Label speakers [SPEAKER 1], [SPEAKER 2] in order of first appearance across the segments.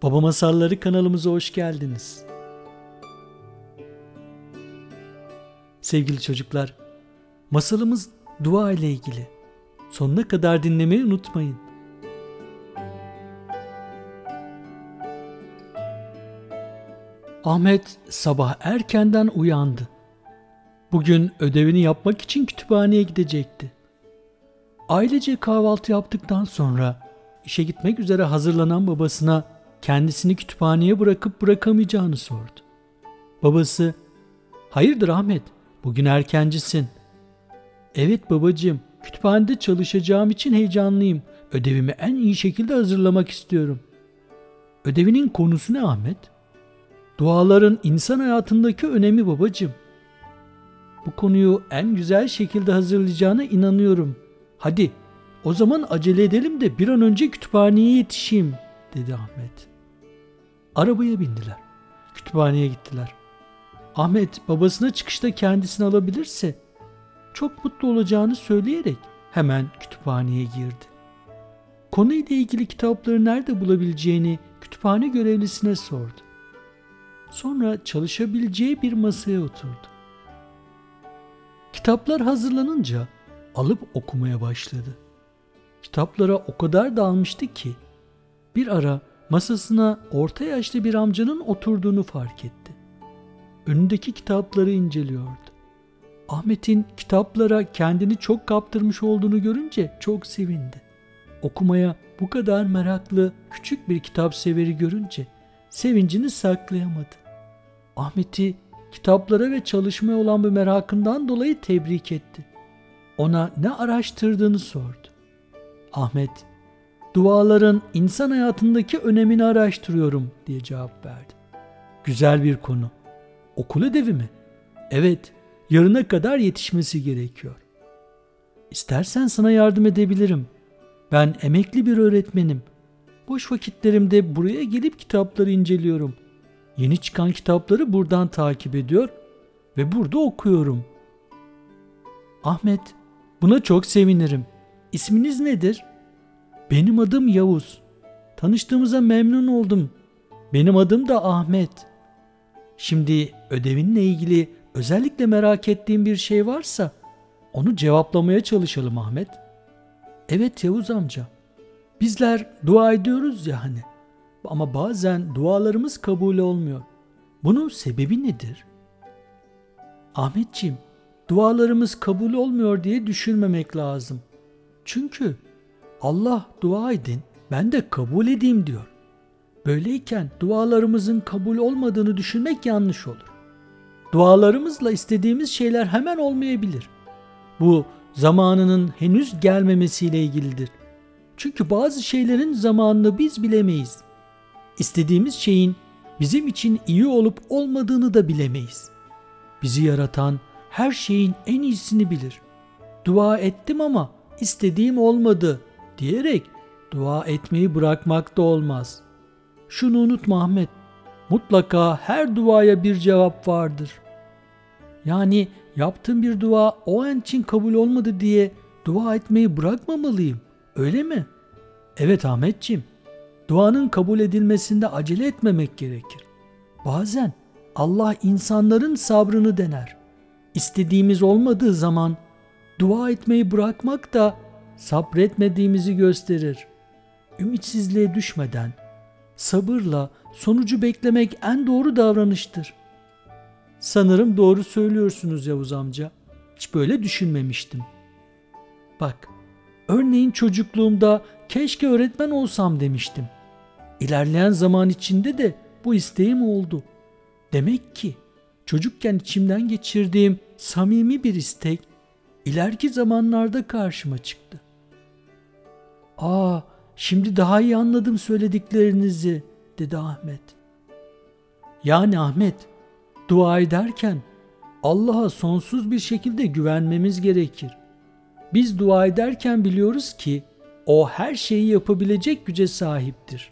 [SPEAKER 1] Baba Masalları kanalımıza hoş geldiniz. Sevgili çocuklar, masalımız dua ile ilgili. Sonuna kadar dinlemeyi unutmayın. Ahmet sabah erkenden uyandı. Bugün ödevini yapmak için kütüphaneye gidecekti. Ailece kahvaltı yaptıktan sonra işe gitmek üzere hazırlanan babasına kendisini kütüphaneye bırakıp bırakamayacağını sordu. Babası, "Hayırdır Ahmet, bugün erkencisin." "Evet babacığım, kütüphanede çalışacağım için heyecanlıyım. Ödevimi en iyi şekilde hazırlamak istiyorum." "Ödevinin konusu ne Ahmet?" "Duaların insan hayatındaki önemi babacığım." "Bu konuyu en güzel şekilde hazırlayacağına inanıyorum. Hadi o zaman acele edelim de bir an önce kütüphaneye yetişeyim," dedi Ahmet. Arabaya bindiler. Kütüphaneye gittiler. Ahmet babasına çıkışta kendisini alabilirse çok mutlu olacağını söyleyerek hemen kütüphaneye girdi. Konuyla ilgili kitapları nerede bulabileceğini kütüphane görevlisine sordu. Sonra çalışabileceği bir masaya oturdu. Kitaplar hazırlanınca alıp okumaya başladı. Kitaplara o kadar dalmıştı ki bir ara masasına orta yaşlı bir amcanın oturduğunu fark etti. Önündeki kitapları inceliyordu. Ahmet'in kitaplara kendini çok kaptırmış olduğunu görünce çok sevindi. Okumaya bu kadar meraklı küçük bir kitap severi görünce sevincini saklayamadı. Ahmet'i kitaplara ve çalışmaya olan bu merakından dolayı tebrik etti. Ona ne araştırdığını sordu. Ahmet, "Duaların insan hayatındaki önemini araştırıyorum," diye cevap verdi. "Güzel bir konu. Okul ödevi mi?" "Evet, yarına kadar yetişmesi gerekiyor." "İstersen sana yardım edebilirim. Ben emekli bir öğretmenim. Boş vakitlerimde buraya gelip kitapları inceliyorum. Yeni çıkan kitapları buradan takip ediyor ve burada okuyorum." "Ahmet, buna çok sevinirim. İsminiz nedir?" "Benim adım Yavuz. Tanıştığımıza memnun oldum. Benim adım da Ahmet. Şimdi ödevinle ilgili özellikle merak ettiğin bir şey varsa onu cevaplamaya çalışalım Ahmet." "Evet Yavuz amca. Bizler dua ediyoruz ya hani. Ama bazen dualarımız kabul olmuyor. Bunun sebebi nedir?" "Ahmetciğim, dualarımız kabul olmuyor diye düşünmemek lazım. Çünkü Allah dua edin, ben de kabul edeyim diyor. Böyleyken dualarımızın kabul olmadığını düşünmek yanlış olur. Dualarımızla istediğimiz şeyler hemen olmayabilir. Bu zamanının henüz gelmemesiyle ilgilidir. Çünkü bazı şeylerin zamanını biz bilemeyiz. İstediğimiz şeyin bizim için iyi olup olmadığını da bilemeyiz. Bizi yaratan her şeyin en iyisini bilir. Dua ettim ama istediğim olmadı diyerek dua etmeyi bırakmak da olmaz. Şunu unutma Ahmet, mutlaka her duaya bir cevap vardır. Yani yaptığım bir dua o an için kabul olmadı diye dua etmeyi bırakmamalıyım, öyle mi?" "Evet Ahmetciğim, duanın kabul edilmesinde acele etmemek gerekir. Bazen Allah insanların sabrını dener. İstediğimiz olmadığı zaman dua etmeyi bırakmak da sabretmediğimizi gösterir. Ümitsizliğe düşmeden sabırla sonucu beklemek en doğru davranıştır." "Sanırım doğru söylüyorsunuz Yavuz amca. Hiç böyle düşünmemiştim. Bak, örneğin çocukluğumda keşke öğretmen olsam demiştim. İlerleyen zaman içinde de bu isteğim oldu. Demek ki çocukken içimden geçirdiğim samimi bir istek ileriki zamanlarda karşıma çıktı." Şimdi daha iyi anladım söylediklerinizi," dedi Ahmet. "Yani Ahmet, dua ederken Allah'a sonsuz bir şekilde güvenmemiz gerekir. Biz dua ederken biliyoruz ki O her şeyi yapabilecek güce sahiptir.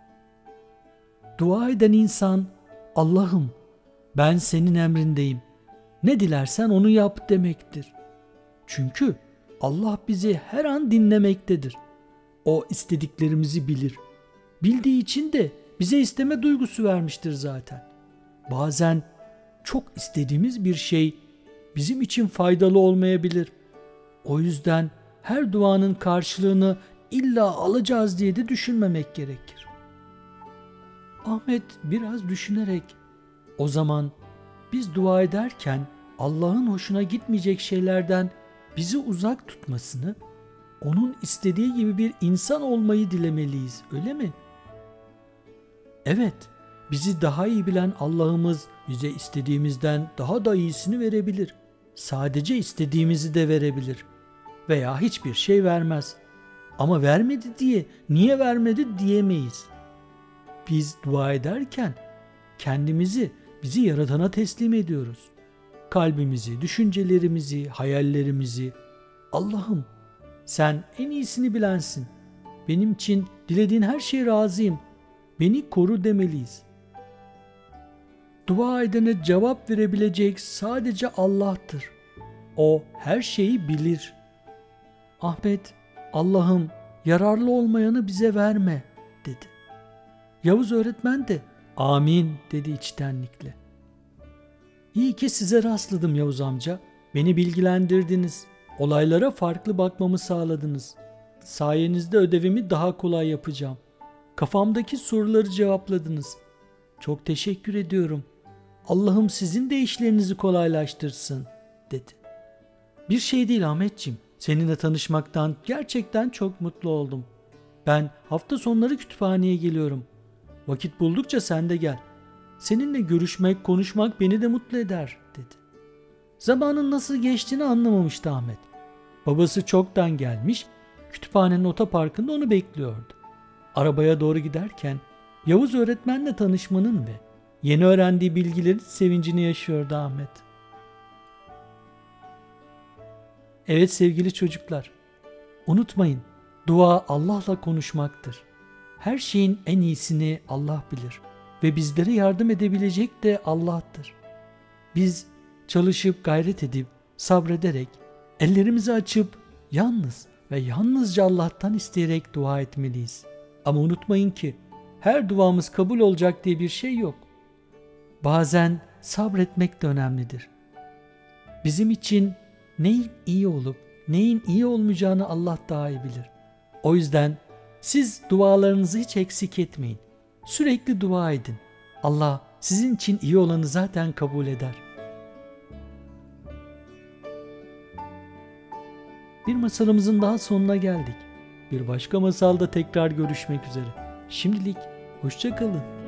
[SPEAKER 1] Dua eden insan, Allah'ım ben senin emrindeyim, ne dilersen onu yap demektir. Çünkü Allah bizi her an dinlemektedir. O istediklerimizi bilir. Bildiği için de bize isteme duygusu vermiştir zaten. Bazen çok istediğimiz bir şey bizim için faydalı olmayabilir. O yüzden her duanın karşılığını illa alacağız diye de düşünmemek gerekir. Ahmet biraz düşünerek, o zaman biz dua ederken Allah'ın hoşuna gitmeyecek şeylerden bizi uzak tutmasını, onun istediği gibi bir insan olmayı dilemeliyiz, öyle mi? Evet, bizi daha iyi bilen Allah'ımız bize istediğimizden daha da iyisini verebilir. Sadece istediğimizi de verebilir. Veya hiçbir şey vermez. Ama vermedi diye niye vermedi diyemeyiz. Biz dua ederken kendimizi bizi yaratana teslim ediyoruz. Kalbimizi, düşüncelerimizi, hayallerimizi. Allah'ım, sen en iyisini bilensin. Benim için dilediğin her şeye razıyım. Beni koru demeliyiz. Dua edene cevap verebilecek sadece Allah'tır. O her şeyi bilir. Ahmet, Allah'ım yararlı olmayanı bize verme dedi. Yavuz öğretmen de amin dedi içtenlikle. İyi ki size rastladım Yavuz amca. Beni bilgilendirdiniz. Olaylara farklı bakmamı sağladınız. Sayenizde ödevimi daha kolay yapacağım. Kafamdaki soruları cevapladınız. Çok teşekkür ediyorum. Allah'ım sizin de işlerinizi kolaylaştırsın dedi. Bir şey değil Ahmetciğim. Seninle tanışmaktan gerçekten çok mutlu oldum. Ben hafta sonları kütüphaneye geliyorum. Vakit buldukça sen de gel. Seninle görüşmek, konuşmak beni de mutlu eder dedi. Zamanın nasıl geçtiğini anlamamıştı Ahmet. Babası çoktan gelmiş, kütüphanenin otoparkında onu bekliyordu. Arabaya doğru giderken Yavuz öğretmenle tanışmanın ve yeni öğrendiği bilgilerin sevincini yaşıyordu Ahmet. Evet sevgili çocuklar, unutmayın, dua Allah'la konuşmaktır. Her şeyin en iyisini Allah bilir ve bizlere yardım edebilecek de Allah'tır. Biz çalışıp gayret edip sabrederek ellerimizi açıp yalnız ve yalnızca Allah'tan isteyerek dua etmeliyiz. Ama unutmayın ki her duamız kabul olacak diye bir şey yok. Bazen sabretmek de önemlidir. Bizim için neyin iyi olup neyin iyi olmayacağını Allah daha iyi bilir. O yüzden siz dualarınızı hiç eksik etmeyin. Sürekli dua edin. Allah sizin için iyi olanı zaten kabul eder. Bir masalımızın daha sonuna geldik. Bir başka masalda tekrar görüşmek üzere. Şimdilik hoşça kalın.